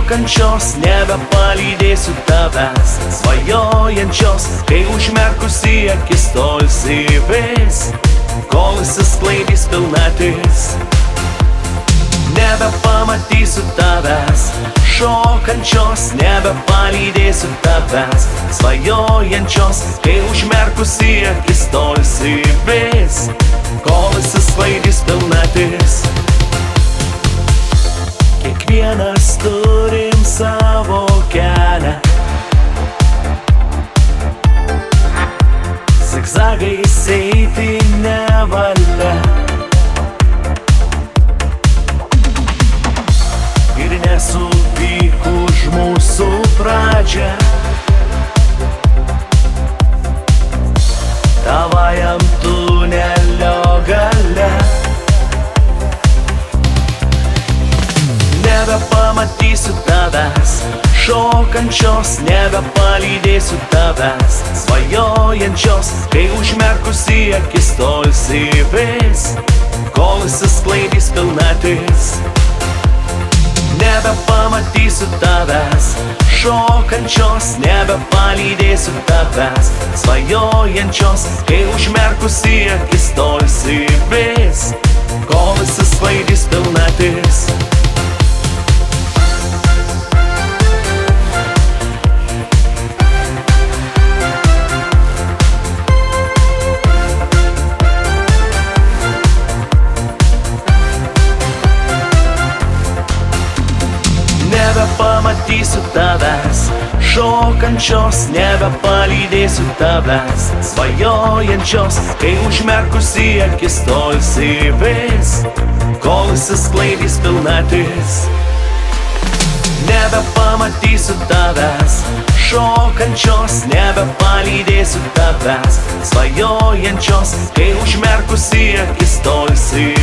šokančios, nebepalydėsiu tavęs, svajojančios, kai užmerkusi akis tolsi vis, kol išsisklaidys pilnatis. Nebepamatysiu tavęs, šokančios, nebepalydėsiu tavęs, svajojančios, kai užmerkusi akis tolsi vis, kol išsisklaidys pilnatis. Kiekvienas turim savo kelią, zigzagais eiti nevalia. Ir nesupyk už mūsų pradžią, tavajam tunelio gale. Nebepamatysiu tavęs, šokančios, nebepalydėsiu tavęs, svajojančios, kai užmerkusi akis tolsi vis, kol išsisklaidys pilnatis. Nebepamatysiu tavęs, šokančios, nebepalydėsiu tavęs, svajojančios, kai užmerkusi akis tolsi vis, kol išsisklaidys pilnatis. Nebepamatysiu tavęs, šokančios, nebepalydėsiu tavęs, svajojančios, kai užmerkusi akis tolsi vis, kol išsisklaidys pilnatis. Nebepamatysiu tavęs, šokančios, nebepalydėsiu tavęs, svajojančios, kai užmerkusi akis tolsi